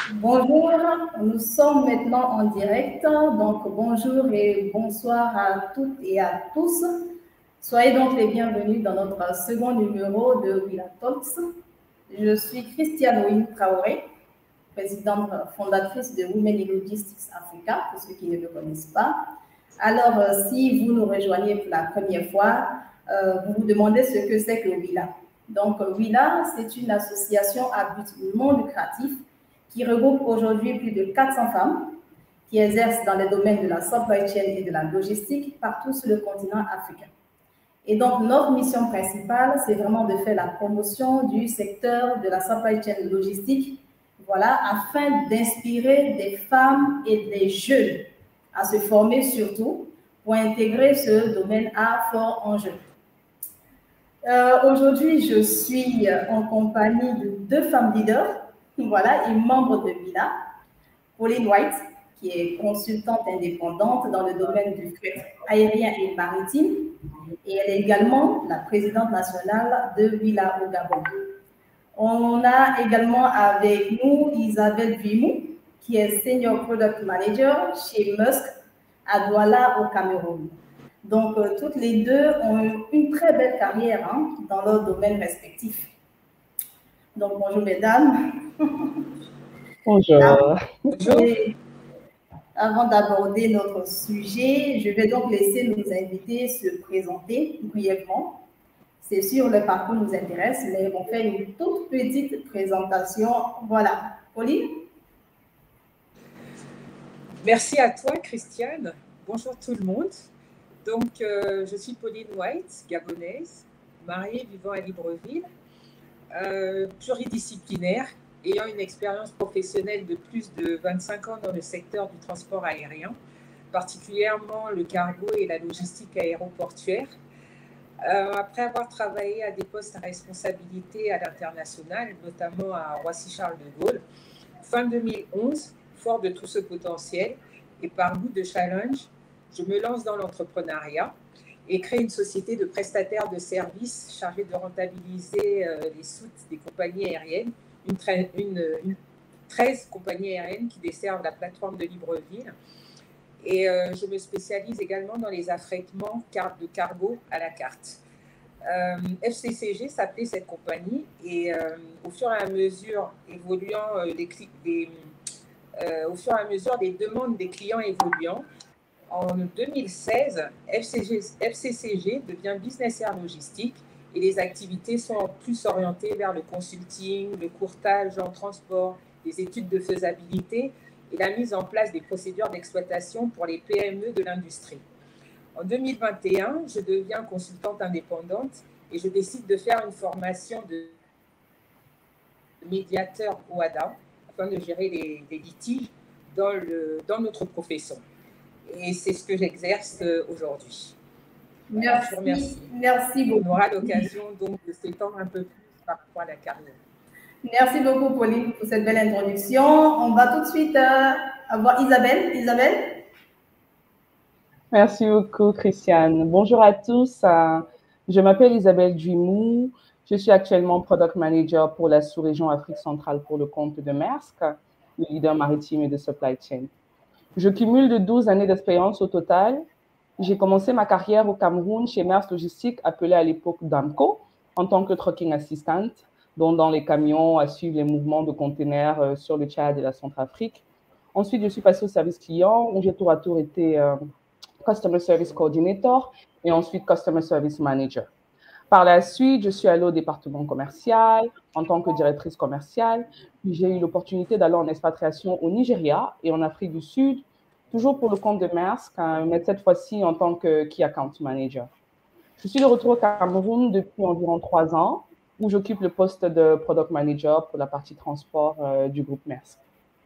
Bonjour, nous sommes maintenant en direct, donc bonjour et bonsoir à toutes et à tous. Soyez donc les bienvenus dans notre second numéro de Willa Talks. Je suis Christiane Ouine Traoré, présidente fondatrice de Women in Logistics Africa, pour ceux qui ne le connaissent pas. Alors, si vous nous rejoignez pour la première fois, vous vous demandez ce que c'est que Willa. Donc, Willa, c'est une association à but non lucratif qui regroupe aujourd'hui plus de 400 femmes qui exercent dans les domaines de la supply chain et de la logistique partout sur le continent africain. Et donc, notre mission principale, c'est vraiment de faire la promotion du secteur de la supply chain logistique, voilà, afin d'inspirer des femmes et des jeunes à se former surtout pour intégrer ce domaine à fort enjeu. Aujourd'hui, je suis en compagnie de deux femmes leaders, voilà, et membres de Willa. Pauline White, qui est consultante indépendante dans le domaine du fret aérien et maritime, et elle est également la présidente nationale de Willa au Gabon. On a également avec nous Isabelle Vimou, qui est Senior Product Manager chez Musk à Douala au Cameroun. Donc, toutes les deux ont une très belle carrière dans leurs domaines respectifs. Donc, bonjour mesdames. Bonjour. Avant d'aborder notre sujet, je vais donc laisser nos invités se présenter brièvement. C'est sûr, le parcours nous intéresse, mais on fait une toute petite présentation. Voilà. Pauline? Merci à toi, Christiane. Bonjour tout le monde. Donc, je suis Pauline White, gabonaise, mariée, vivant à Libreville, pluridisciplinaire, ayant une expérience professionnelle de plus de 25 ans dans le secteur du transport aérien, particulièrement le cargo et la logistique aéroportuaire. Après avoir travaillé à des postes à responsabilité à l'international, notamment à Roissy-Charles de Gaulle, fin 2011, fort de tout ce potentiel et par goût de challenge, je me lance dans l'entrepreneuriat et crée une société de prestataires de services chargée de rentabiliser les soutes des compagnies aériennes, 13 compagnies aériennes qui desservent la plateforme de Libreville. Et je me spécialise également dans les affrètements de cargo à la carte. FCCG s'appelait cette compagnie et au fur et à mesure au fur et à mesure des demandes des clients évoluant, en 2016, FCCG devient Business Air Logistique et les activités sont plus orientées vers le consulting, le courtage en transport, les études de faisabilité et la mise en place des procédures d'exploitation pour les PME de l'industrie. En 2021, je deviens consultante indépendante et je décide de faire une formation de médiateur OADA afin de gérer les litiges dans notre profession. Et c'est ce que j'exerce aujourd'hui. Merci, je vous remercie. Merci beaucoup. On aura l'occasion donc de s'étendre un peu plus par rapport à la carrière. Merci beaucoup, Pauline, pour cette belle introduction. On va tout de suite avoir Isabelle. Isabelle? Merci beaucoup, Christiane. Bonjour à tous. Je m'appelle Isabelle Vimou. Je suis actuellement Product Manager pour la sous-région Afrique centrale pour le compte de Maersk, le leader maritime et de supply chain. Je cumule de 12 années d'expérience au total. J'ai commencé ma carrière au Cameroun chez Maersk Logistique, appelé à l'époque Damco, en tant que trucking assistant, donc dans les camions à suivre les mouvements de containers sur le Tchad et la Centrafrique. Ensuite, je suis passée au service client, où j'ai tour à tour été Customer Service Coordinator et ensuite Customer Service Manager. Par la suite, je suis allée au département commercial en tant que directrice commerciale. Puis j'ai eu l'opportunité d'aller en expatriation au Nigeria et en Afrique du Sud, toujours pour le compte de Maersk, mais cette fois-ci en tant que Key Account Manager. Je suis de retour au Cameroun depuis environ 3 ans, où j'occupe le poste de Product Manager pour la partie transport du groupe Maersk.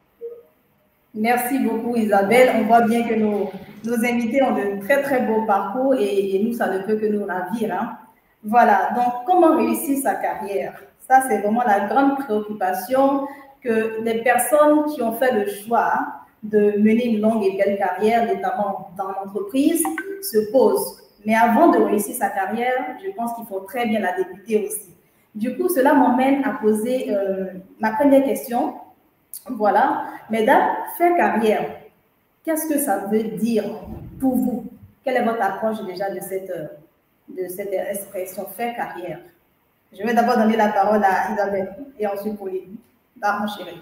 Merci beaucoup, Isabelle. On voit bien que nos invités ont de très, très beaux parcours et nous, ça ne peut que nous ravir. Voilà, donc comment réussir sa carrière? Ça, c'est vraiment la grande préoccupation que les personnes qui ont fait le choix de mener une longue et belle carrière, notamment dans l'entreprise, se posent. Mais avant de réussir sa carrière, je pense qu'il faut très bien la débuter aussi. Du coup, cela m'emmène à poser ma première question. Voilà. Mesdames, faire carrière, qu'est-ce que ça veut dire pour vous? Quelle est votre approche déjà de cette expression faire carrière? Je vais d'abord donner la parole à Isabelle et ensuite Pauline. Mon chéri.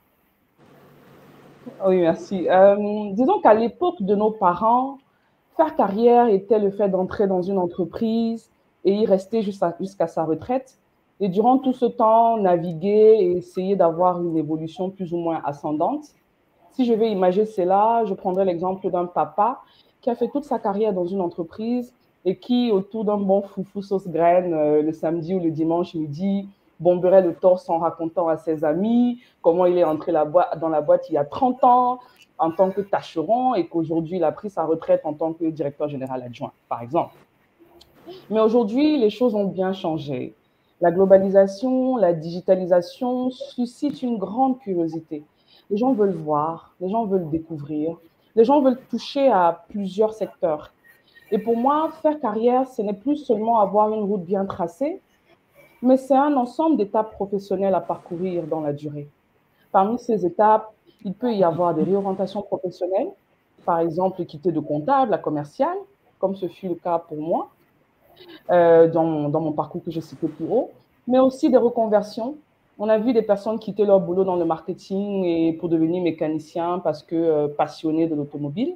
Oui, merci. Disons qu'à l'époque de nos parents, faire carrière était le fait d'entrer dans une entreprise et y rester jusqu'à sa retraite. Et durant tout ce temps, naviguer et essayer d'avoir une évolution plus ou moins ascendante. Si je vais imaginer cela, je prendrai l'exemple d'un papa qui a fait toute sa carrière dans une entreprise et qui, autour d'un bon foufou sauce graine, le samedi ou le dimanche midi, bomberait le torse en racontant à ses amis comment il est entré dans la boîte il y a 30 ans en tant que tâcheron et qu'aujourd'hui, il a pris sa retraite en tant que directeur général adjoint, par exemple. Mais aujourd'hui, les choses ont bien changé. La globalisation, la digitalisation suscitent une grande curiosité. Les gens veulent voir, les gens veulent découvrir, les gens veulent toucher à plusieurs secteurs. Et pour moi, faire carrière, ce n'est plus seulement avoir une route bien tracée, mais c'est un ensemble d'étapes professionnelles à parcourir dans la durée. Parmi ces étapes, il peut y avoir des réorientations professionnelles, par exemple quitter de comptable à commercial, comme ce fut le cas pour moi dans mon parcours que j'ai cité plus haut, mais aussi des reconversions. On a vu des personnes quitter leur boulot dans le marketing et pour devenir mécanicien parce que passionnés de l'automobile.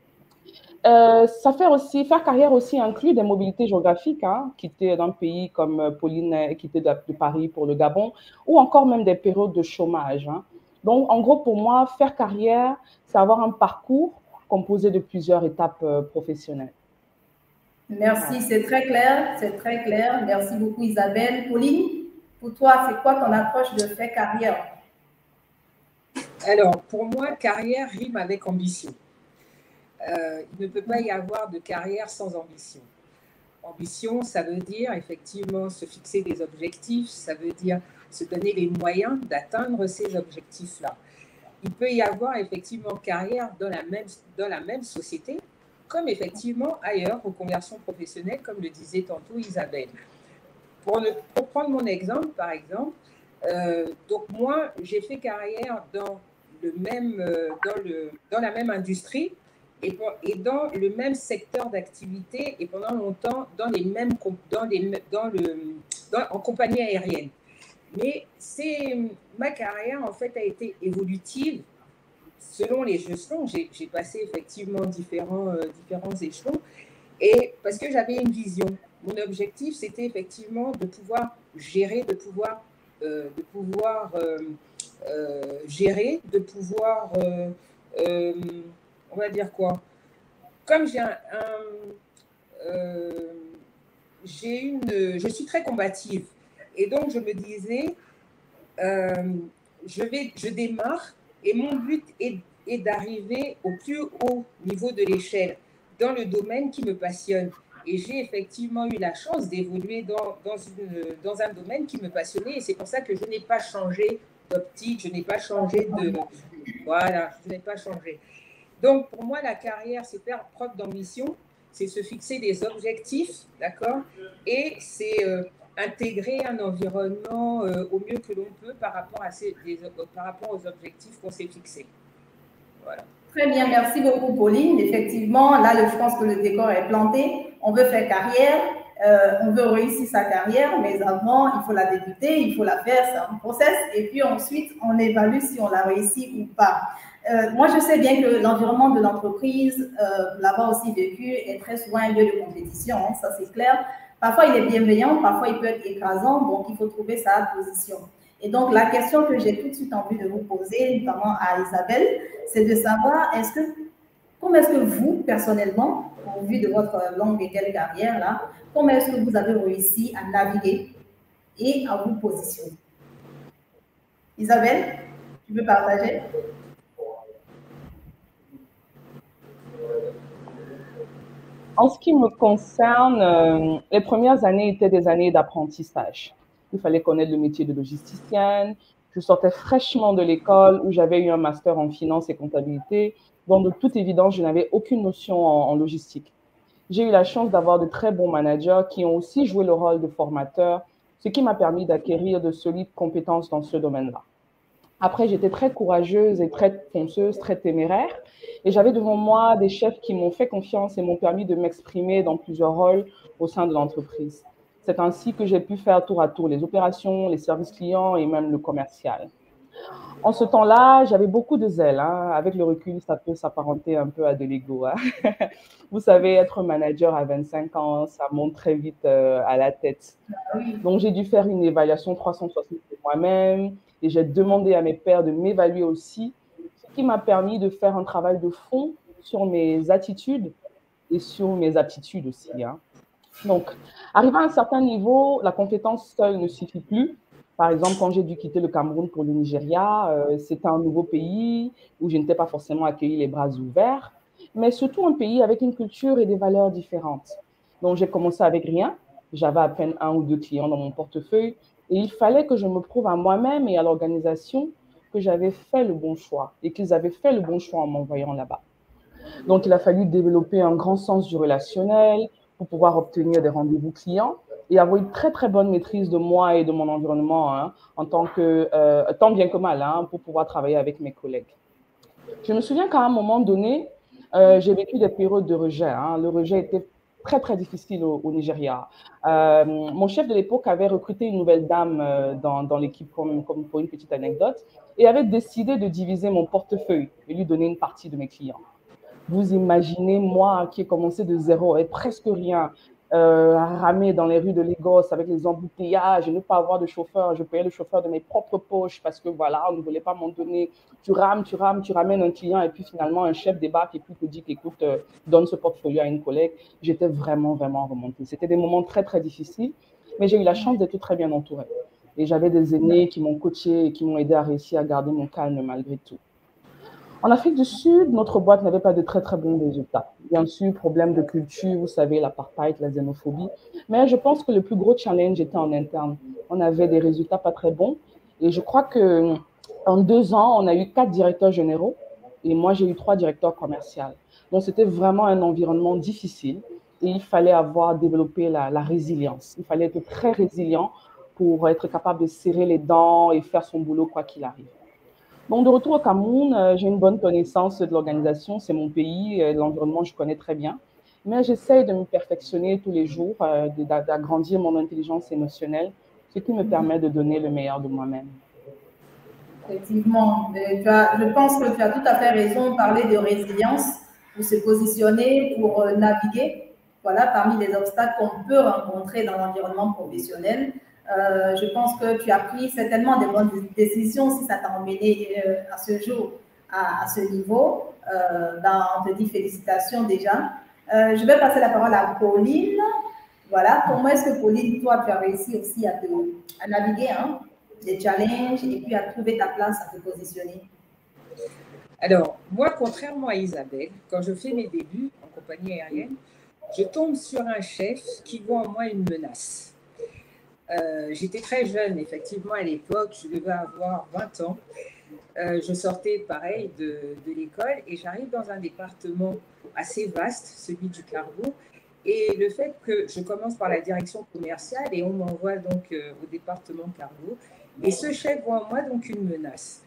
Faire carrière aussi inclut des mobilités géographiques, hein, quitter d'un pays comme Pauline, quitter de Paris pour le Gabon, ou encore même des périodes de chômage. Hein. Donc, en gros, pour moi, faire carrière, c'est avoir un parcours composé de plusieurs étapes professionnelles. Merci, c'est très clair, c'est très clair. Merci beaucoup Isabelle. Pauline, pour toi, c'est quoi ton approche de faire carrière? Alors, pour moi, carrière rime avec ambition. Il ne peut pas y avoir de carrière sans ambition. Ambition, ça veut dire effectivement se fixer des objectifs, ça veut dire se donner les moyens d'atteindre ces objectifs-là. Il peut y avoir effectivement carrière dans la même société, comme effectivement ailleurs, aux conversions professionnelles, comme le disait tantôt Isabelle. Pour prendre mon exemple, par exemple, donc moi, j'ai fait carrière dans la même industrie et dans le même secteur d'activité et pendant longtemps en compagnie aérienne. Mais ma carrière, en fait, a été évolutive selon les échelons. J'ai passé effectivement différents échelons et parce que j'avais une vision. Mon objectif, c'était effectivement de pouvoir gérer, on va dire quoi? Comme je suis très combative et donc je me disais, je démarre et mon but est d'arriver au plus haut niveau de l'échelle dans le domaine qui me passionne. Et j'ai effectivement eu la chance d'évoluer dans un domaine qui me passionnait et c'est pour ça que je n'ai pas changé d'optique, je n'ai pas changé Voilà, je n'ai pas changé. Donc, pour moi, la carrière, c'est faire preuve d'ambition, c'est se fixer des objectifs, d'accord? Et c'est intégrer un environnement au mieux que l'on peut par rapport aux objectifs qu'on s'est fixés. Voilà. Très bien, merci beaucoup Pauline. Effectivement, là, je pense que le décor est planté. On veut faire carrière, on veut réussir sa carrière, mais avant, il faut la débuter, il faut la faire, c'est un process. Et puis ensuite, on évalue si on l'a réussi ou pas. Moi, je sais bien que l'environnement de l'entreprise, là-bas aussi vécu, est très souvent un lieu de compétition, hein, ça c'est clair. Parfois, il est bienveillant, parfois, il peut être écrasant, donc il faut trouver sa position. Et donc, la question que j'ai tout de suite envie de vous poser, notamment à Isabelle, c'est de savoir, comment est-ce que vous, personnellement, au vu de votre longue et belle carrière, là, comment est-ce que vous avez réussi à naviguer et à vous positionner? Isabelle, tu veux partager? En ce qui me concerne, les premières années étaient des années d'apprentissage. Il fallait connaître le métier de logisticienne. Je sortais fraîchement de l'école où j'avais eu un master en finance et comptabilité, dont de toute évidence, je n'avais aucune notion en logistique. J'ai eu la chance d'avoir de très bons managers qui ont aussi joué le rôle de formateur, ce qui m'a permis d'acquérir de solides compétences dans ce domaine-là. Après, j'étais très courageuse et très fonceuse, très téméraire. Et j'avais devant moi des chefs qui m'ont fait confiance et m'ont permis de m'exprimer dans plusieurs rôles au sein de l'entreprise. C'est ainsi que j'ai pu faire tour à tour les opérations, les services clients et même le commercial. En ce temps-là, j'avais beaucoup de zèle, hein. Avec le recul, ça peut s'apparenter un peu à de l'ego, hein. Vous savez, être manager à 25 ans, ça monte très vite à la tête. Oui, Donc, j'ai dû faire une évaluation 360 de moi-même et j'ai demandé à mes pairs de m'évaluer aussi, ce qui m'a permis de faire un travail de fond sur mes attitudes et sur mes aptitudes aussi, hein. Donc, arrivé à un certain niveau, la compétence seule ne suffit plus. Par exemple, quand j'ai dû quitter le Cameroun pour le Nigeria, c'était un nouveau pays où je n'étais pas forcément accueillie les bras ouverts, mais surtout un pays avec une culture et des valeurs différentes. Donc, j'ai commencé avec rien. J'avais à peine un ou deux clients dans mon portefeuille et il fallait que je me prouve à moi-même et à l'organisation que j'avais fait le bon choix et qu'ils avaient fait le bon choix en m'envoyant là-bas. Donc, il a fallu développer un grand sens du relationnel pour pouvoir obtenir des rendez-vous clients et avoir une très, très bonne maîtrise de moi et de mon environnement, hein, tant bien que mal, hein, pour pouvoir travailler avec mes collègues. Je me souviens qu'à un moment donné, j'ai vécu des périodes de rejet, hein. Le rejet était très, très difficile au Nigeria. Mon chef de l'époque avait recruté une nouvelle dame dans l'équipe, comme pour une petite anecdote, et avait décidé de diviser mon portefeuille et lui donner une partie de mes clients. Vous imaginez, moi qui ai commencé de zéro et presque rien, à ramer dans les rues de Lagos avec les embouteillages et ne pas avoir de chauffeur. Je payais le chauffeur de mes propres poches parce que voilà, on ne voulait pas m'en donner. Tu rames, tu rames, tu ramènes un client et puis finalement un chef débarque et puis te dit qu'écoute, donne ce portfolio à une collègue. J'étais vraiment, vraiment remontée. C'était des moments très, très difficiles, mais j'ai eu la chance d'être très bien entourée. Et j'avais des aînés qui m'ont coaché et qui m'ont aidé à réussir à garder mon calme malgré tout. En Afrique du Sud, notre boîte n'avait pas de très très bons résultats. Bien sûr, problème de culture, vous savez, l'apartheid, la xénophobie. Mais je pense que le plus gros challenge était en interne. On avait des résultats pas très bons. Et je crois que en 2 ans, on a eu 4 directeurs généraux et moi, j'ai eu 3 directeurs commerciaux. Donc, c'était vraiment un environnement difficile et il fallait avoir développé la résilience. Il fallait être très résilient pour être capable de serrer les dents et faire son boulot quoi qu'il arrive. Donc, de retour au Cameroun, j'ai une bonne connaissance de l'organisation. C'est mon pays, l'environnement, je connais très bien. Mais j'essaie de me perfectionner tous les jours, d'agrandir mon intelligence émotionnelle, ce qui me permet de donner le meilleur de moi-même. effectivement. Je pense que tu as tout à fait raison de parler de résilience pour se positionner, pour naviguer, voilà, parmi les obstacles qu'on peut rencontrer dans l'environnement professionnel. Je pense que tu as pris certainement des bonnes décisions si ça t'a emmené à ce jour, à ce niveau. On te dit félicitations déjà. Je vais passer la parole à Pauline. Voilà, comment est-ce que Pauline, toi, tu as réussi aussi à naviguer, hein, les challenges et puis à trouver ta place, à te positionner? Alors, moi, contrairement à Isabelle, quand je fais mes débuts en compagnie aérienne, je tombe sur un chef qui voit en moi une menace. J'étais très jeune, effectivement, à l'époque, je devais avoir 20 ans. Je sortais, pareil, de l'école et j'arrive dans un département assez vaste, celui du cargo. Et le fait que je commence par la direction commerciale et on m'envoie donc au département cargo. Et ce chef voit en moi donc une menace.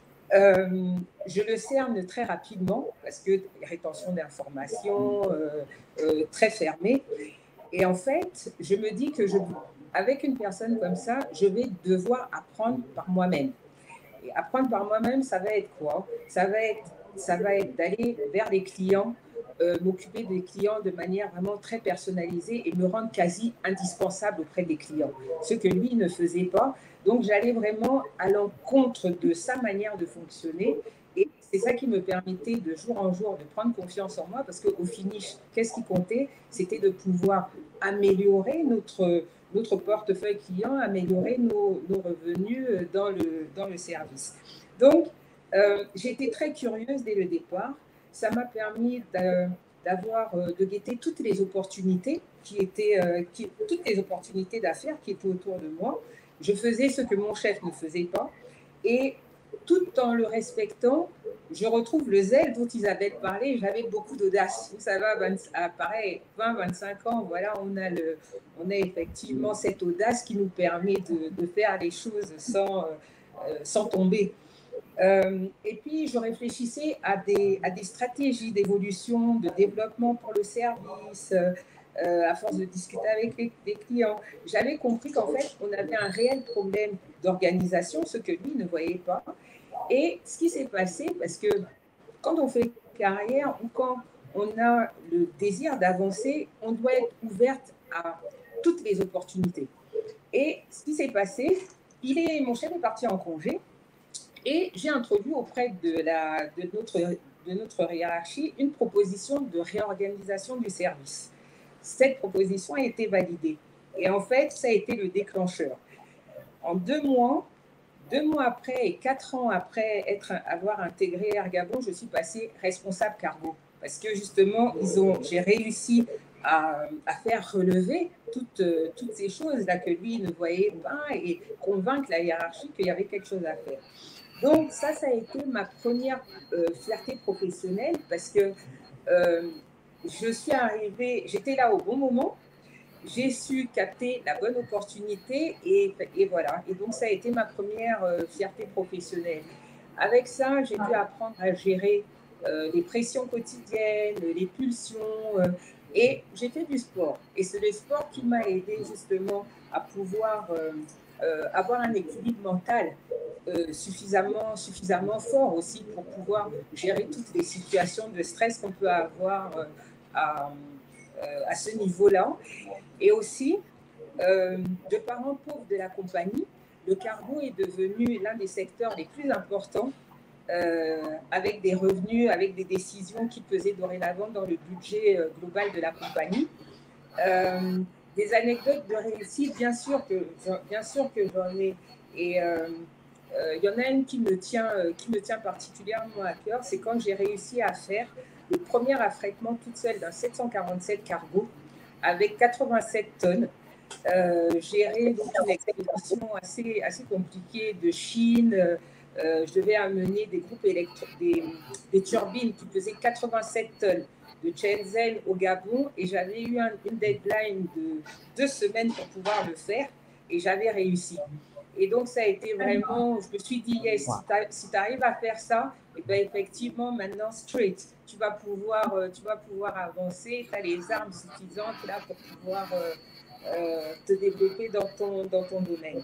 Je le cerne très rapidement parce que rétention d'informations très fermée. Et en fait, je me dis que avec une personne comme ça, je vais devoir apprendre par moi-même. Et apprendre par moi-même, ça va être quoi? Ça va être d'aller vers les clients, m'occuper des clients de manière vraiment très personnalisée et me rendre quasi indispensable auprès des clients, ce que lui ne faisait pas. Donc, j'allais vraiment à l'encontre de sa manière de fonctionner. Et c'est ça qui me permettait de jour en jour de prendre confiance en moi parce qu'au finish, qu'est-ce qui comptait? C'était de pouvoir améliorer notre portefeuille client, améliorer nos revenus dans le service. Donc, j'ai été très curieuse dès le départ. Ça m'a permis de guetter toutes les opportunités toutes les opportunités d'affaires qui étaient autour de moi. Je faisais ce que mon chef ne faisait pas et tout en le respectant, je retrouve le zèle dont Isabelle parlait. J'avais beaucoup d'audace. Vous savez, pareil, 20-25 ans, voilà, on a effectivement cette audace qui nous permet de faire les choses sans tomber. Et puis, je réfléchissais à des stratégies d'évolution, de développement pour le service, à force de discuter avec les clients. J'avais compris qu'en fait, on avait un réel problème d'organisation, ce que lui ne voyait pas. Et ce qui s'est passé, parce que quand on fait carrière ou quand on a le désir d'avancer, on doit être ouverte à toutes les opportunités. Et ce qui s'est passé, mon chef est parti en congé et j'ai introduit auprès de notre hiérarchie une proposition de réorganisation du service. Cette proposition a été validée. Et en fait, ça a été le déclencheur. En 2 mois après et 4 ans après avoir intégré Ergabon, je suis passée responsable cargo. Parce que justement, j'ai réussi à faire relever toutes ces choses-là que lui ne voyait pas et convaincre la hiérarchie qu'il y avait quelque chose à faire. Donc ça a été ma première fierté professionnelle parce que je suis arrivée, j'étais là au bon moment, j'ai su capter la bonne opportunité et voilà. Et donc ça a été ma première fierté professionnelle. Avec ça, j'ai dû apprendre à gérer les pressions quotidiennes, les pulsions, et j'ai fait du sport. Et c'est le sport qui m'a aidé justement à pouvoir avoir un équilibre mental suffisamment fort aussi pour pouvoir gérer toutes les situations de stress qu'on peut avoir à ce niveau-là. Et aussi, de parents pauvres de la compagnie, le cargo est devenu l'un des secteurs les plus importants avec des revenus, avec des décisions qui pesaient dorénavant dans le budget global de la compagnie. Des anecdotes de réussite, bien sûr que j'en ai. Et il y en a une qui me tient particulièrement à cœur, c'est quand j'ai réussi à faire le premier affrètement toute seule d'un 747 cargo avec 87 tonnes. Gérer donc une expédition assez compliquée de Chine. Je devais amener des groupes des turbines qui pesaient 87 tonnes de Shenzhen au Gabon et j'avais eu une deadline de 2 semaines pour pouvoir le faire et j'avais réussi. Et donc, ça a été vraiment, je me suis dit, yes, si tu arrives à faire ça, et bien effectivement, maintenant, straight, tu vas pouvoir avancer, tu as les armes suffisantes là pour pouvoir te développer dans ton domaine.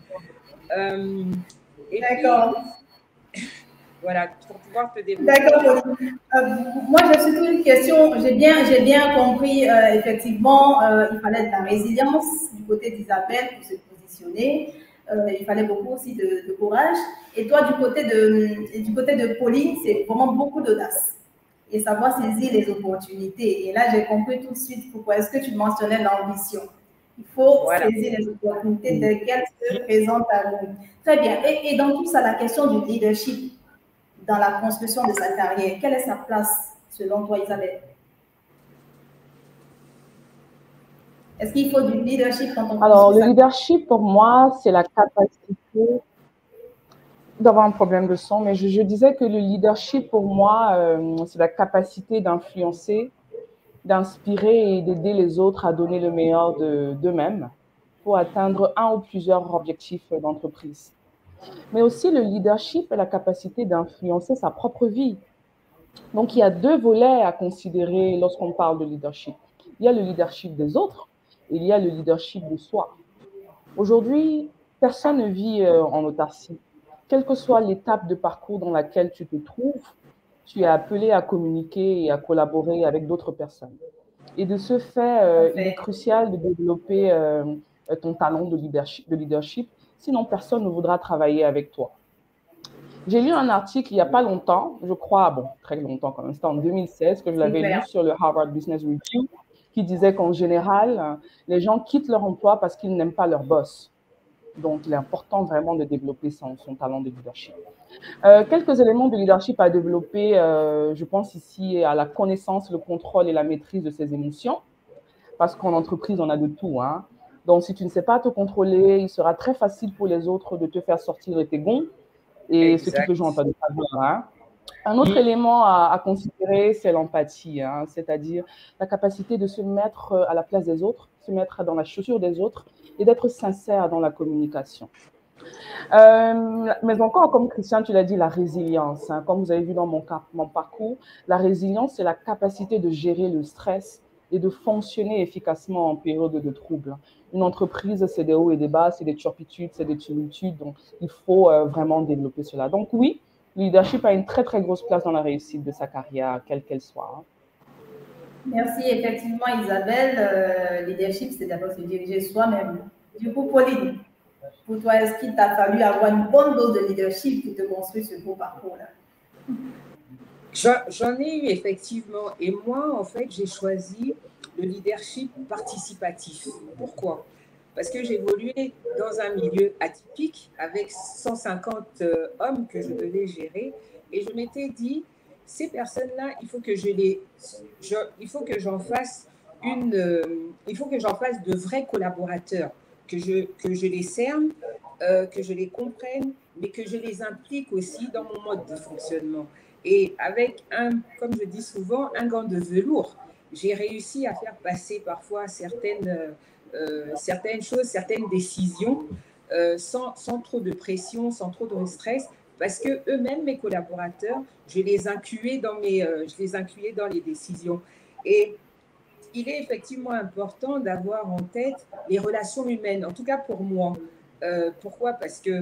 D'accord. Voilà, pour pouvoir te développer. D'accord. Moi, j'ai surtout une question. J'ai bien compris, effectivement, il fallait de la résilience du côté d'Isabelle pour se positionner. Il fallait beaucoup aussi de courage. Et toi, du côté de Pauline, c'est vraiment beaucoup d'audace et savoir saisir les opportunités. Et là, j'ai compris tout de suite pourquoi est-ce que tu mentionnais l'ambition. Il faut saisir les opportunités dès qu'elles se présentent à nous. Très bien. Et dans tout ça, la question du leadership dans la construction de sa carrière, quelle est sa place selon toi, Isabelle? Est-ce qu'il faut du leadership quand on... Alors, le leadership, pour moi, c'est la capacité d'avoir un problème de son, mais je disais que le leadership, pour moi, c'est la capacité d'influencer, d'inspirer et d'aider les autres à donner le meilleur d'eux-mêmes pour atteindre un ou plusieurs objectifs d'entreprise. Mais aussi, le leadership est la capacité d'influencer sa propre vie. Donc, il y a 2 volets à considérer lorsqu'on parle de leadership. Il y a le leadership des autres et il y a le leadership de soi. Aujourd'hui, personne ne vit en autarcie. Quelle que soit l'étape de parcours dans laquelle tu te trouves, tu es appelé à communiquer et à collaborer avec d'autres personnes. Et de ce fait, il est crucial de développer ton talent de leadership, sinon personne ne voudra travailler avec toi. J'ai lu un article il n'y a pas longtemps, je crois, bon, très longtemps quand même, c'était en 2016 que je l'avais lu sur le Harvard Business Review, qui disait qu'en général, les gens quittent leur emploi parce qu'ils n'aiment pas leur boss. Donc, il est important vraiment de développer son talent de leadership. Quelques éléments de leadership à développer, je pense ici à la connaissance, le contrôle et la maîtrise de ses émotions, parce qu'en entreprise, on a de tout, hein. Donc, si tu ne sais pas te contrôler, il sera très facile pour les autres de te faire sortir de tes gonds, et ce qui peut jouer en ta défaveur, hein. Un autre élément à considérer, c'est l'empathie, hein, c'est-à-dire la capacité de se mettre à la place des autres, se mettre dans la chaussure des autres et d'être sincère dans la communication. Mais encore, comme Christian, tu l'as dit, la résilience. Hein. Comme vous avez vu dans mon parcours, la résilience, c'est la capacité de gérer le stress et de fonctionner efficacement en période de trouble. Une entreprise, c'est des hauts et des bas, c'est des turpitudes, c'est des tumultudes. Donc, il faut vraiment développer cela. Donc, oui, le leadership a une très, très grosse place dans la réussite de sa carrière, quelle qu'elle soit. Hein. Merci, effectivement, Isabelle. Leadership, c'est d'abord se diriger soi-même. Du coup, Pauline, pour toi, est-ce qu'il t'a fallu avoir une bonne dose de leadership pour te construire ce beau parcours-là? J'en ai eu effectivement. Et moi, en fait, j'ai choisi le leadership participatif. Pourquoi? Parce que j'évoluais dans un milieu atypique avec 150 hommes que je devais gérer. Et je m'étais dit, ces personnes-là, il faut que j'en fasse il faut que j'en fasse de vrais collaborateurs, que je les cerne, que je les comprenne, mais que je les implique aussi dans mon mode de fonctionnement. Et avec comme je dis souvent, un gant de velours, j'ai réussi à faire passer parfois certaines choses, certaines décisions sans trop de pression, sans trop de stress, parce que eux-mêmes, mes collaborateurs, je les incluais dans les décisions. Et il est effectivement important d'avoir en tête les relations humaines, en tout cas pour moi. Pourquoi? Parce que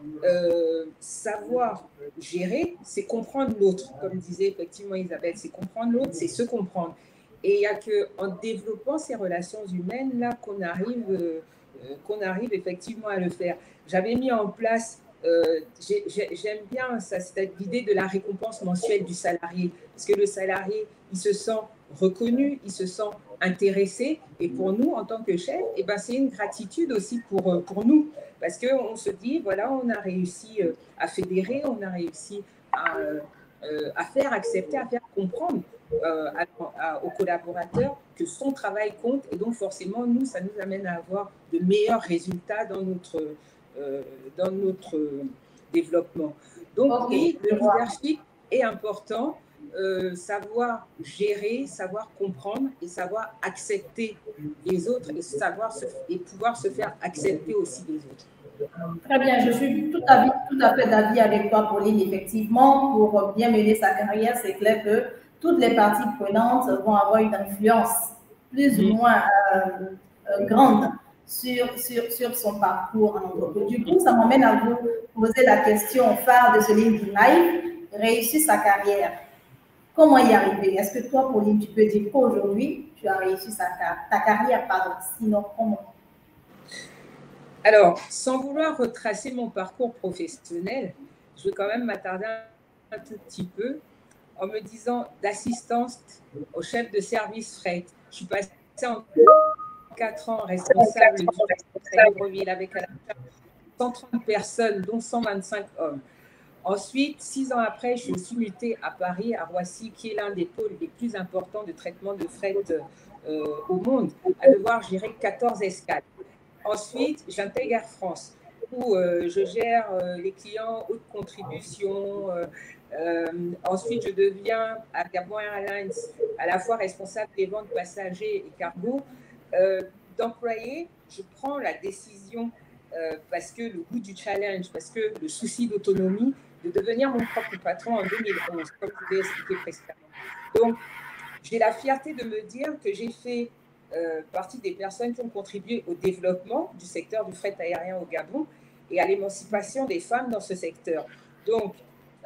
savoir gérer, c'est comprendre l'autre. Comme disait effectivement Isabelle, c'est comprendre l'autre, c'est se comprendre. Et il n'y a qu'en développant ces relations humaines là qu'on arrive effectivement à le faire. J'avais mis en place, j'aime bien ça, c'est l'idée de la récompense mensuelle du salarié. Parce que le salarié, il se sent reconnu, il se sent intéressé. Et pour nous, en tant que chef, eh ben, c'est une gratitude aussi pour nous. Parce qu'on se dit, voilà, on a réussi à fédérer, on a réussi à faire accepter, à faire comprendre aux collaborateurs que son travail compte. Et donc, forcément, nous, ça nous amène à avoir de meilleurs résultats dans notre développement. Donc, oui, le leadership est important. Savoir gérer, savoir comprendre et savoir accepter les autres et pouvoir se faire accepter aussi des autres. Très bien, je suis tout à fait d'avis avec toi, Pauline. Effectivement, pour bien mener sa carrière, c'est clair que toutes les parties prenantes vont avoir une influence plus ou moins grande sur son parcours en entreprise. Du coup, ça m'amène à vous poser la question phare de ce LinkedIn Live, réussir sa carrière. Comment y arriver? Est-ce que toi, Pauline, tu peux dire qu'aujourd'hui, tu as réussi ta carrière, pardon, sinon comment? Alors, sans vouloir retracer mon parcours professionnel, je vais quand même m'attarder un tout petit peu en me disant d'assistance au chef de service fret. Je suis passée en 4 ans responsable du fret Libreville avec à la charge 130 personnes, dont 125 hommes. Ensuite, 6 ans après, je suis mutée à Paris, à Roissy, qui est l'un des pôles les plus importants de traitement de fret au monde, à devoir gérer 14 escales. Ensuite, j'intègre Air France, où je gère les clients haute contribution. Ensuite, je deviens à Gabon Airlines à la fois responsable des ventes passagers et cargo. D'employé, je prends la décision parce que le goût du challenge, parce que le souci d'autonomie, de devenir mon propre patron en 2011, comme je l'ai expliqué précédemment. Donc, j'ai la fierté de me dire que j'ai fait partie des personnes qui ont contribué au développement du secteur du fret aérien au Gabon et à l'émancipation des femmes dans ce secteur. Donc,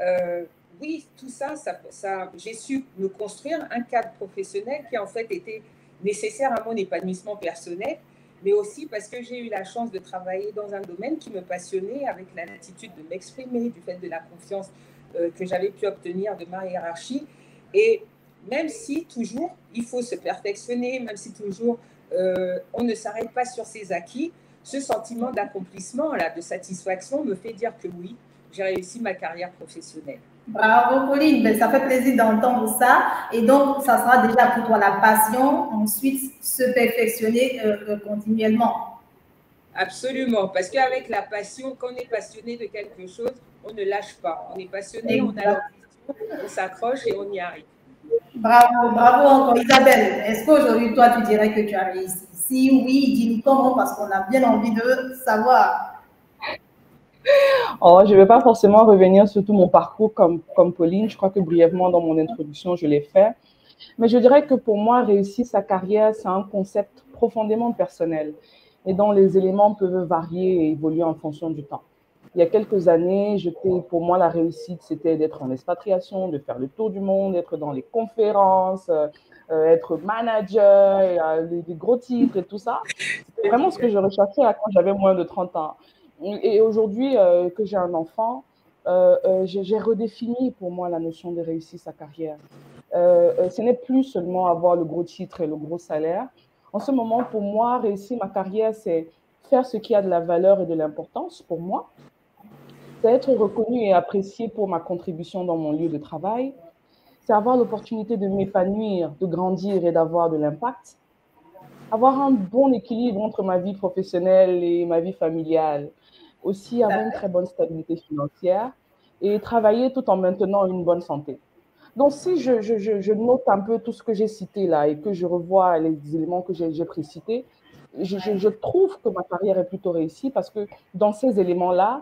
oui, tout ça, j'ai su me construire un cadre professionnel qui en fait était nécessaire à mon épanouissement personnel, mais aussi parce que j'ai eu la chance de travailler dans un domaine qui me passionnait, avec la latitude de m'exprimer, du fait de la confiance que j'avais pu obtenir de ma hiérarchie. Et même si toujours il faut se perfectionner, même si toujours on ne s'arrête pas sur ses acquis, ce sentiment d'accomplissement, de satisfaction me fait dire que oui, j'ai réussi ma carrière professionnelle. Bravo Pauline, ben, ça fait plaisir d'entendre ça. Et donc, ça sera déjà pour toi la passion, ensuite se perfectionner continuellement. Absolument, parce qu'avec la passion, quand on est passionné de quelque chose, on ne lâche pas. On est passionné, on a l'ambition, on s'accroche et on y arrive. Bravo, bravo encore Isabelle. Est-ce qu'aujourd'hui, toi, tu dirais que tu as réussi? Si oui, dis-nous comment, parce qu'on a bien envie de savoir. Oh, je ne vais pas forcément revenir sur tout mon parcours comme Pauline. Je crois que brièvement, dans mon introduction, je l'ai fait. Mais je dirais que pour moi, réussir sa carrière, c'est un concept profondément personnel et dont les éléments peuvent varier et évoluer en fonction du temps. Il y a quelques années, pour moi, la réussite, c'était d'être en expatriation, de faire le tour du monde, être dans les conférences, être manager, des gros titres et tout ça. C'était vraiment ce que je recherchais quand j'avais moins de 30 ans. Et aujourd'hui que j'ai un enfant, j'ai redéfini pour moi la notion de réussir sa carrière. Ce n'est plus seulement avoir le gros titre et le gros salaire. En ce moment, pour moi, réussir ma carrière, c'est faire ce qui a de la valeur et de l'importance pour moi. C'est être reconnu et apprécié pour ma contribution dans mon lieu de travail. C'est avoir l'opportunité de m'épanouir, de grandir et d'avoir de l'impact. Avoir un bon équilibre entre ma vie professionnelle et ma vie familiale. Aussi avoir une très bonne stabilité financière et travailler tout en maintenant une bonne santé. Donc, si je note un peu tout ce que j'ai cité là et que je revois les éléments que j'ai précités, je trouve que ma carrière est plutôt réussie parce que dans ces éléments-là,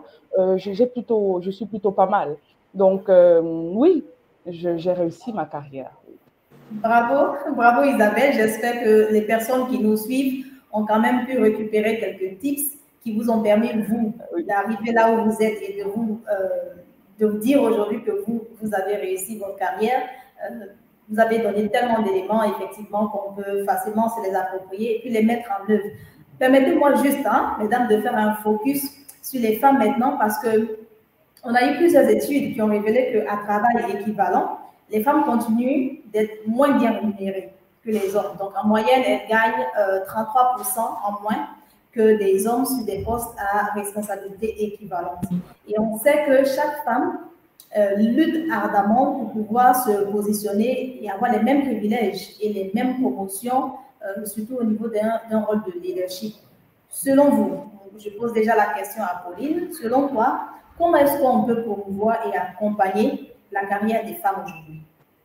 je suis plutôt pas mal. Donc, oui, j'ai réussi ma carrière. Bravo, bravo Isabelle. J'espère que les personnes qui nous suivent ont quand même pu récupérer quelques tips qui vous ont permis, vous, d'arriver là où vous êtes et de vous dire aujourd'hui que vous avez réussi votre carrière. Vous avez donné tellement d'éléments, effectivement, qu'on peut facilement se les approprier et puis les mettre en œuvre. Permettez-moi juste, mesdames, de faire un focus sur les femmes maintenant parce que on a eu plusieurs études qui ont révélé qu'à travail équivalent, les femmes continuent d'être moins bien rémunérées que les hommes. Donc, en moyenne, elles gagnent 33% en moins que des hommes sur des postes à responsabilité équivalente. Et on sait que chaque femme lutte ardemment pour pouvoir se positionner et avoir les mêmes privilèges et les mêmes promotions, surtout au niveau d'un rôle de leadership. Selon vous, je pose déjà la question à Pauline, selon toi, comment est-ce qu'on peut promouvoir et accompagner la carrière des femmes aujourd'hui?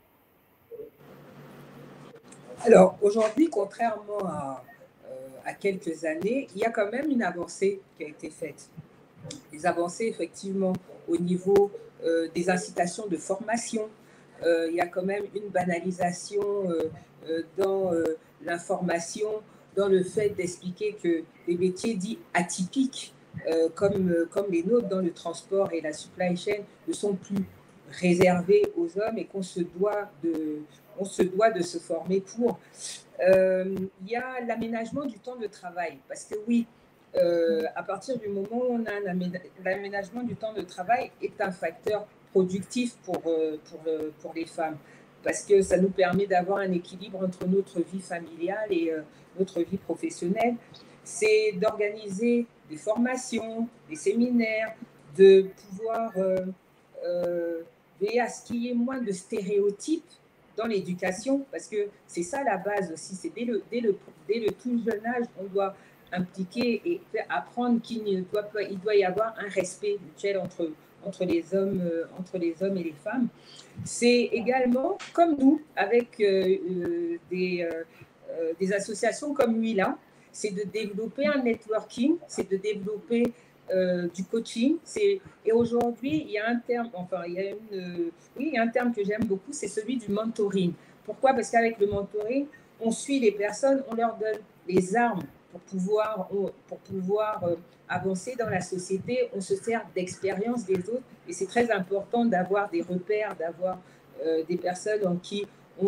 Alors, aujourd'hui, contrairement à quelques années, il y a quand même une avancée qui a été faite. Des avancées, effectivement, au niveau des incitations de formation. Il y a quand même une banalisation dans l'information, dans le fait d'expliquer que les métiers dits atypiques, comme les nôtres dans le transport et la supply chain, ne sont plus réservés aux hommes et qu'on se doit de se former pour. Il y a l'aménagement du temps de travail, parce que oui, à partir du moment où on a l'aménagement du temps de travail est un facteur productif pour les femmes, parce que ça nous permet d'avoir un équilibre entre notre vie familiale et notre vie professionnelle. C'est d'organiser des formations, des séminaires, de pouvoir veiller à ce qu'il y ait moins de stéréotypes dans l'éducation, parce que c'est ça la base aussi, c'est dès le tout jeune âge, on doit impliquer et apprendre qu'il doit y avoir un respect mutuel entre les hommes et les femmes. C'est également, comme nous, avec des associations comme Mila, c'est de développer un networking, c'est de développer du coaching. Et aujourd'hui, il y a un terme, il y a un terme que j'aime beaucoup, c'est celui du mentoring. Pourquoi? Parce qu'avec le mentoring, on suit les personnes, on leur donne les armes pour pouvoir avancer dans la société. On se sert d'expérience des autres et c'est très important d'avoir des repères, d'avoir des personnes en qui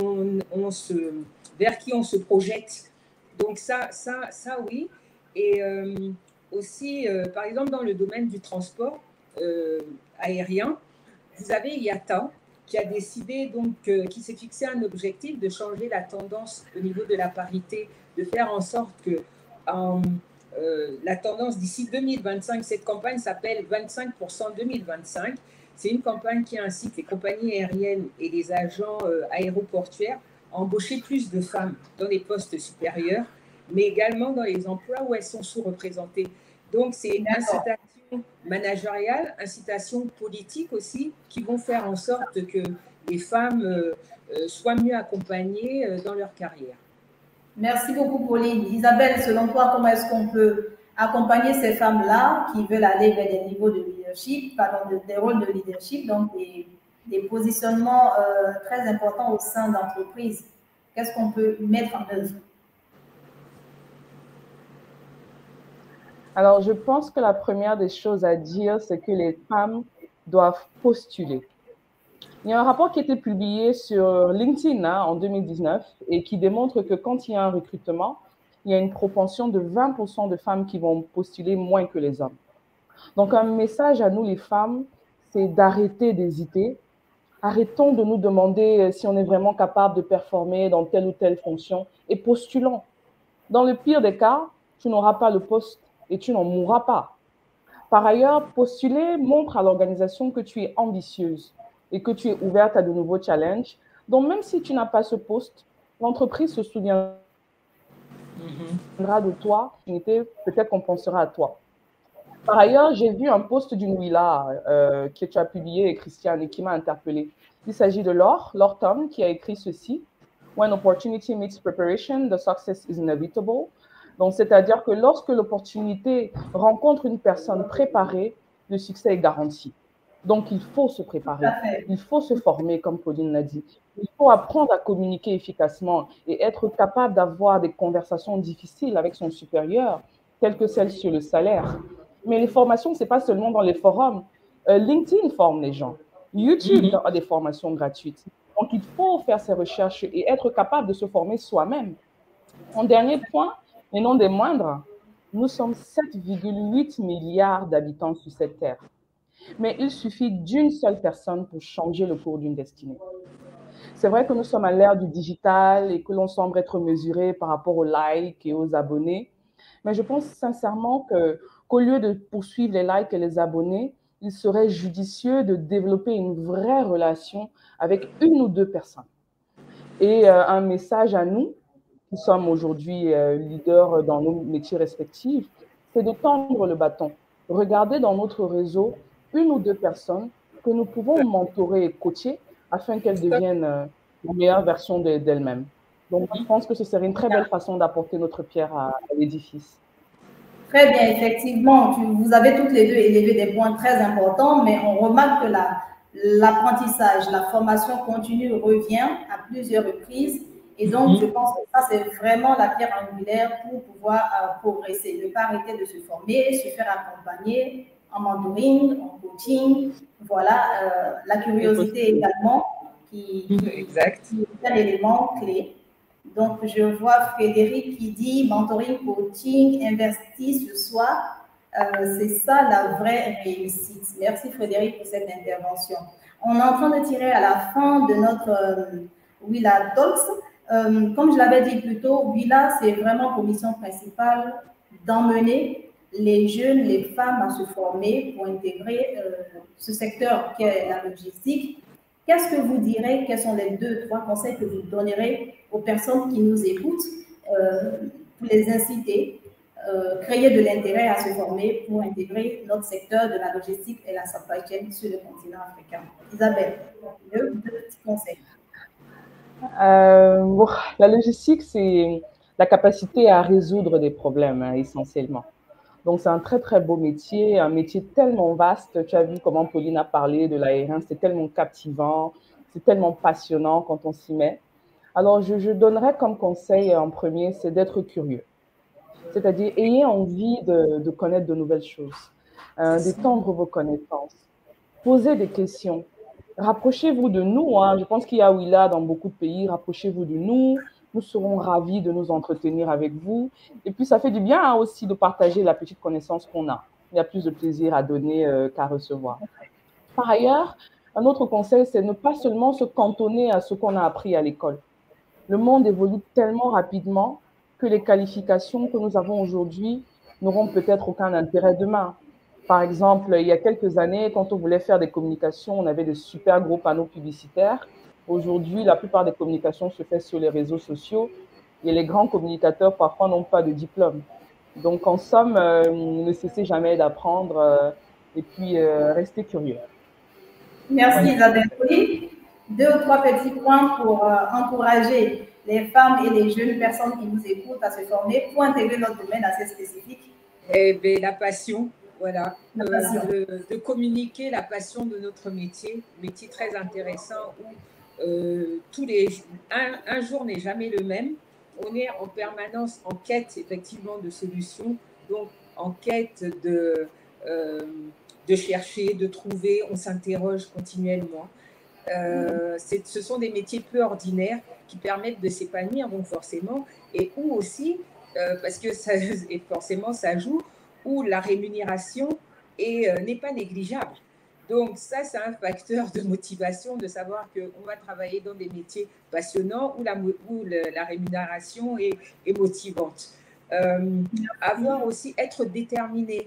vers qui on se projette. Donc ça oui. Et aussi, par exemple, dans le domaine du transport aérien, vous avez IATA qui a décidé, qui s'est fixé un objectif de changer la tendance au niveau de la parité, de faire en sorte que la tendance d'ici 2025, cette campagne s'appelle 25% 2025. C'est une campagne qui incite les compagnies aériennes et les agents aéroportuaires à embaucher plus de femmes dans les postes supérieurs, mais également dans les emplois où elles sont sous-représentées. Donc, c'est incitation managériale, incitation politique aussi, qui vont faire en sorte que les femmes soient mieux accompagnées dans leur carrière. Merci beaucoup, Pauline. Isabelle, selon toi, comment est-ce qu'on peut accompagner ces femmes-là qui veulent aller vers des niveaux de leadership leadership, pardon, des rôles de leadership, donc des positionnements très importants au sein d'entreprises. Qu'est-ce qu'on peut mettre en œuvre? Alors, je pense que la première des choses à dire, c'est que les femmes doivent postuler. Il y a un rapport qui a été publié sur LinkedIn en 2019 et qui démontre que quand il y a un recrutement, il y a une propension de 20% de femmes qui vont postuler moins que les hommes. Donc, un message à nous, les femmes, c'est d'arrêter d'hésiter. Arrêtons de nous demander si on est vraiment capable de performer dans telle ou telle fonction et postulons. Dans le pire des cas, tu n'auras pas le poste et tu n'en mourras pas. Par ailleurs, postuler montre à l'organisation que tu es ambitieuse et que tu es ouverte à de nouveaux challenges. Donc, même si tu n'as pas ce poste, l'entreprise se souviendra de toi, peut-être qu'on pensera à toi. Par ailleurs, j'ai vu un post d'une Willa que tu as publié, Christiane, et qui m'a interpellée. Il s'agit de Laure Tom, qui a écrit ceci. When opportunity meets preparation, the success is inevitable. Donc, c'est-à-dire que lorsque l'opportunité rencontre une personne préparée, le succès est garanti. Donc, il faut se préparer, il faut se former, comme Pauline l'a dit. Il faut apprendre à communiquer efficacement et être capable d'avoir des conversations difficiles avec son supérieur, telles que celles sur le salaire. Mais les formations, ce n'est pas seulement dans les forums. LinkedIn forme les gens. YouTube a des formations gratuites. Donc, il faut faire ses recherches et être capable de se former soi-même. En dernier point, mais non des moindres, nous sommes 7,8 milliards d'habitants sur cette terre. Mais il suffit d'une seule personne pour changer le cours d'une destinée. C'est vrai que nous sommes à l'ère du digital et que l'on semble être mesuré par rapport aux likes et aux abonnés. Mais je pense sincèrement qu'au lieu de poursuivre les likes et les abonnés, il serait judicieux de développer une vraie relation avec une ou deux personnes. Et un message à nous, qui sommes aujourd'hui leaders dans nos métiers respectifs, c'est de tendre le bâton. Regardez dans notre réseau une ou deux personnes que nous pouvons mentorer et coacher afin qu'elles deviennent la meilleure version d'elles-mêmes. Donc, je pense que ce serait une très belle façon d'apporter notre pierre à l'édifice. Très bien, effectivement, vous avez toutes les deux élevé des points très importants, mais on remarque que l'apprentissage, la formation continue revient à plusieurs reprises. Et donc, je pense que ça, c'est vraiment la pierre angulaire pour pouvoir progresser. Ne pas arrêter de se former, se faire accompagner en mentoring, en coaching. Voilà, la curiosité également, qui est un élément clé. Donc, je vois Frédéric qui dit mentoring, coaching, investir sur soi. C'est ça la vraie réussite. Merci Frédéric pour cette intervention. On est en train de tirer à la fin de notre Willa Talks. Comme je l'avais dit plus tôt, Willa, c'est vraiment pour mission principale d'emmener les jeunes, les femmes à se former pour intégrer ce secteur qu'est la logistique. Qu'est-ce que vous direz? Quels sont les 2-3 conseils que vous donnerez aux personnes qui nous écoutent pour les inciter, créer de l'intérêt à se former pour intégrer notre secteur de la logistique et la supply chain sur le continent africain? Isabelle, 2 petits conseils. La logistique, c'est la capacité à résoudre des problèmes, essentiellement. Donc, c'est un très, très beau métier, un métier tellement vaste. Tu as vu comment Pauline a parlé de l'aérien, c'est tellement captivant, c'est tellement passionnant quand on s'y met. Alors, je donnerais comme conseil en premier, c'est d'être curieux. C'est-à-dire, ayez envie de connaître de nouvelles choses, d'étendre vos connaissances, posez des questions. Rapprochez-vous de nous. Je pense qu'il y a Willa dans beaucoup de pays. Rapprochez-vous de nous. Nous serons ravis de nous entretenir avec vous. Et puis, ça fait du bien aussi de partager la petite connaissance qu'on a. Il y a plus de plaisir à donner qu'à recevoir. Par ailleurs, un autre conseil, c'est ne pas seulement se cantonner à ce qu'on a appris à l'école. Le monde évolue tellement rapidement que les qualifications que nous avons aujourd'hui n'auront peut-être aucun intérêt demain. Par exemple, il y a quelques années, quand on voulait faire des communications, on avait de super gros panneaux publicitaires. Aujourd'hui, la plupart des communications se font sur les réseaux sociaux et les grands communicateurs, parfois, n'ont pas de diplôme. Donc, en somme, ne cessez jamais d'apprendre et puis restez curieux. Merci Isabelle. Oui, 2 ou 3 petits points pour encourager les femmes et les jeunes personnes qui nous écoutent à se former pour intégrer notre domaine assez spécifique. Eh bien, la passion. voilà, de communiquer la passion de notre métier très intéressant où un jour n'est jamais le même. On est en permanence en quête effectivement de solutions, donc en quête de chercher, de trouver, on s'interroge continuellement. Ce sont des métiers peu ordinaires qui permettent de s'épanouir, donc forcément, et où aussi, parce que forcément ça joue, où la rémunération n'est pas négligeable. Donc ça, c'est un facteur de motivation de savoir qu'on va travailler dans des métiers passionnants où la rémunération est motivante. Avoir aussi, être déterminé,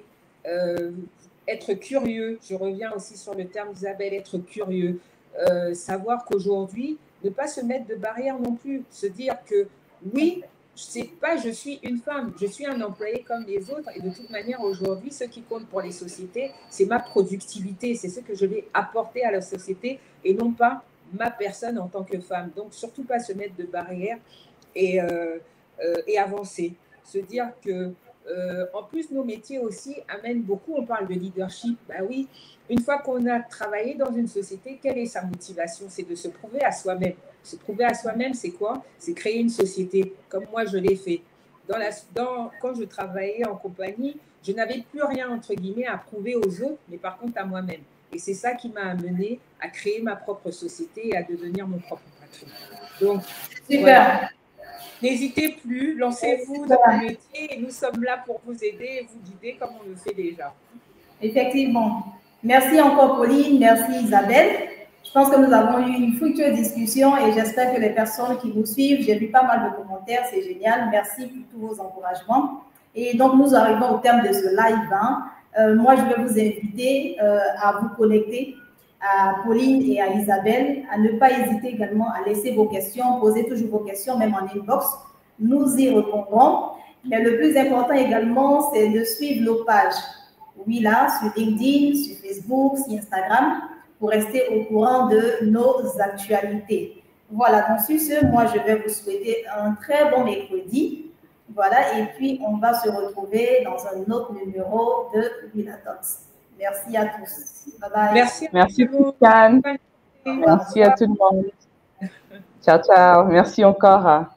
être curieux, je reviens aussi sur le terme Isabelle, être curieux, savoir qu'aujourd'hui, ne pas se mettre de barrières non plus, se dire que oui, c'est pas je suis une femme, je suis un employé comme les autres et de toute manière aujourd'hui, ce qui compte pour les sociétés, c'est ma productivité, c'est ce que je vais apporter à la société et non pas ma personne en tant que femme. Donc surtout pas se mettre de barrières et avancer, se dire que en plus nos métiers aussi amènent beaucoup, on parle de leadership, bah oui, une fois qu'on a travaillé dans une société, quelle est sa motivation? C'est de se prouver à soi-même. Se prouver à soi-même, c'est quoi? C'est créer une société, comme moi je l'ai fait. Quand je travaillais en compagnie, je n'avais plus rien, entre guillemets, à prouver aux autres, mais par contre à moi-même. Et c'est ça qui m'a amené à créer ma propre société et à devenir mon propre patron. Donc, super. Voilà. N'hésitez plus, lancez-vous dans le métier et nous sommes là pour vous aider et vous guider comme on le fait déjà. Effectivement. Merci encore, Pauline. Merci, Isabelle. Je pense que nous avons eu une fructueuse discussion et j'espère que les personnes qui nous suivent, j'ai vu pas mal de commentaires, c'est génial. Merci pour tous vos encouragements. Et donc, nous arrivons au terme de ce live. Moi, je vais vous inviter à vous connecter à Pauline et à Isabelle, à ne pas hésiter également à laisser vos questions, poser toujours vos questions, même en inbox. Nous y répondrons. Mais le plus important également, c'est de suivre nos pages. Oui, là, sur LinkedIn, sur Facebook, sur Instagram, pour rester au courant de nos actualités. Voilà, donc sur ce, moi, je vais vous souhaiter un très bon mercredi. Voilà, et puis on va se retrouver dans un autre numéro de Willa-Talks. Merci à tous. Bye bye. Merci Christiane. Merci à tout le monde. Ciao, ciao. Merci encore.